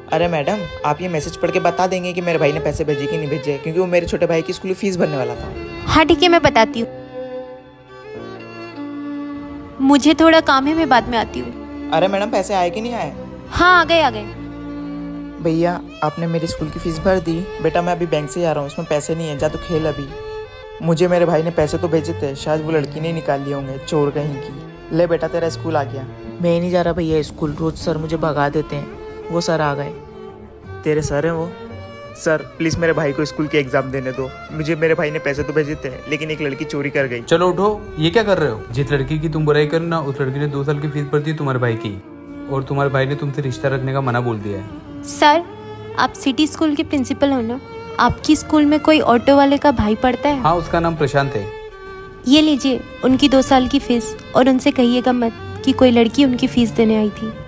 अरे मैडम, आप ये मैसेज पढ़ के बता देंगे कि मेरे भाई ने पैसे भेजे कि नहीं भेजे, क्योंकि वो मेरे छोटे भाई की स्कूल फीस भरने वाला था। हाँ ठीक है, मैं बताती हूँ। मुझे थोड़ा काम है, मैं बाद में आती हूँ। अरे मैडम, पैसे आए कि नहीं आए? हाँ आ गए आ गए। भैया, आपने मेरी स्कूल की फीस भर दी। बेटा मैं अभी बैंक से जा रहा हूँ, इसमें पैसे नहीं है, जा तो खेल अभी। मुझे मेरे भाई ने पैसे तो भेजे थे, शायद वो लड़की ने निकाल लिए होंगे, चोर कहीं की। ले बेटा, तेरा स्कूल आ गया। मैं नहीं जा रहा भैया स्कूल, रोज सर मुझे भगा देते हैं। वो सर आ गए। तेरे सर हैं वो? सर प्लीज़ मेरे भाई को स्कूल के एग्जाम देने दो। मुझे मेरे भाई ने पैसे तो भेजे थे, लेकिन एक लड़की चोरी कर गई। चलो उठो, ये क्या कर रहे हो? जिस लड़की की तुम बुराई कर ना, उस लड़की ने 2 साल की फीस भर दी तुम्हारे भाई की, और तुम्हारे भाई ने तुमसे रिश्ता रखने का मना बोल दिया है। सर, आप सिटी स्कूल के प्रिंसिपल हो ना? आपकी स्कूल में कोई ऑटो वाले का भाई पढ़ता है? हाँ, उसका नाम प्रशांत है। ये लीजिए उनकी 2 साल की फीस, और उनसे कहिएगा मत कि कोई लड़की उनकी फीस देने आई थी।